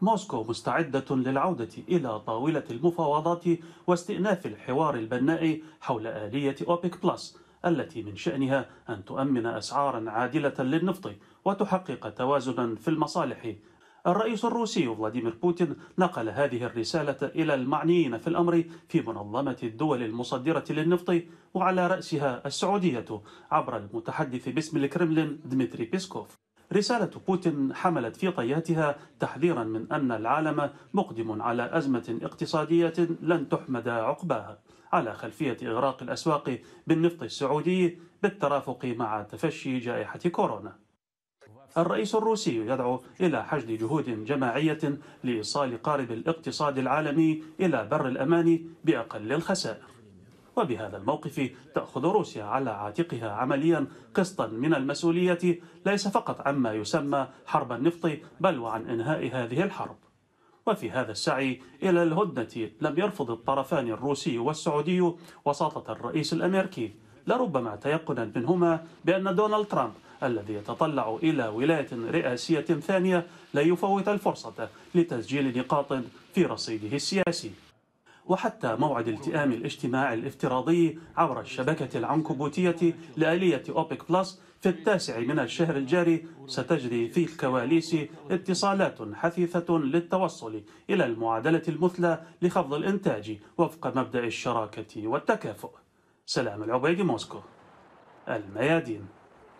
موسكو مستعدة للعودة إلى طاولة المفاوضات واستئناف الحوار البناء حول آلية أوبك بلس التي من شأنها أن تؤمن أسعارا عادلة للنفط وتحقق توازنا في المصالح. الرئيس الروسي فلاديمير بوتين نقل هذه الرسالة إلى المعنيين في الأمر في منظمة الدول المصدرة للنفط وعلى رأسها السعودية عبر المتحدث باسم الكرملين ديمتري بيسكوف. رسالة بوتين حملت في طياتها تحذيرا من أن العالم مقدم على أزمة اقتصادية لن تحمد عقباها على خلفية إغراق الأسواق بالنفط السعودي بالترافق مع تفشي جائحة كورونا. الرئيس الروسي يدعو إلى حشد جهود جماعية لإيصال قارب الاقتصاد العالمي إلى بر الأمان بأقل الخسائر. وبهذا الموقف تأخذ روسيا على عاتقها عمليا قسطا من المسؤولية، ليس فقط عما يسمى حرب النفط بل وعن إنهاء هذه الحرب. وفي هذا السعي إلى الهدنة لم يرفض الطرفان الروسي والسعودي وساطة الرئيس الأمريكي، لربما تيقنا منهما بأن دونالد ترامب الذي يتطلع إلى ولاية رئاسية ثانية لا يفوت الفرصة لتسجيل نقاط في رصيده السياسي. وحتى موعد التئام الاجتماع الافتراضي عبر الشبكة العنكبوتية لآلية أوبك بلس في 9 من الشهر الجاري ستجري في الكواليس اتصالات حثيثة للتوصل إلى المعادلة المثلى لخفض الإنتاج وفق مبدأ الشراكة والتكافؤ. سلام العبيد، موسكو، الميادين.